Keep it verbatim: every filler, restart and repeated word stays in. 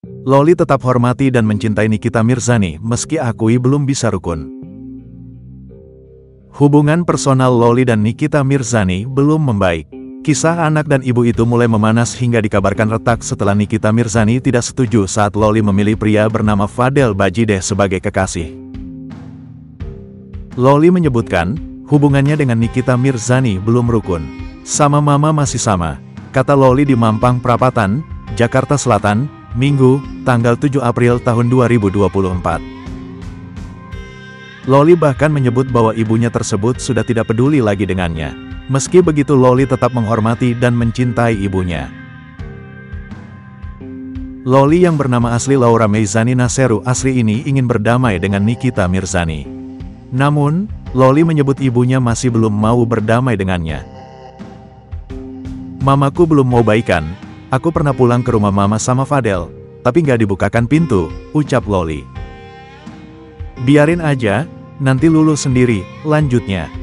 Loli tetap hormati dan mencintai Nikita Mirzani meski akui belum bisa rukun. Hubungan personal Loli dan Nikita Mirzani belum membaik. Kisah anak dan ibu itu mulai memanas hingga dikabarkan retak setelah Nikita Mirzani tidak setuju saat Loli memilih pria bernama Fadel Bajideh sebagai kekasih. Loli menyebutkan, hubungannya dengan Nikita Mirzani belum rukun. Sama mama masih sama, kata Loli di Mampang Perapatan, Jakarta Selatan, Minggu, tanggal tujuh April tahun dua ribu dua puluh empat. Loli bahkan menyebut bahwa ibunya tersebut sudah tidak peduli lagi dengannya. Meski begitu Loli tetap menghormati dan mencintai ibunya. Loli yang bernama asli Laura Meizani Naseru asri ini ingin berdamai dengan Nikita Mirzani. Namun, Loli menyebut ibunya masih belum mau berdamai dengannya. Mamaku belum mau baikan, aku pernah pulang ke rumah mama sama Fadel, tapi nggak dibukakan pintu, ucap Loli. Biarin aja, nanti lulus sendiri, lanjutnya.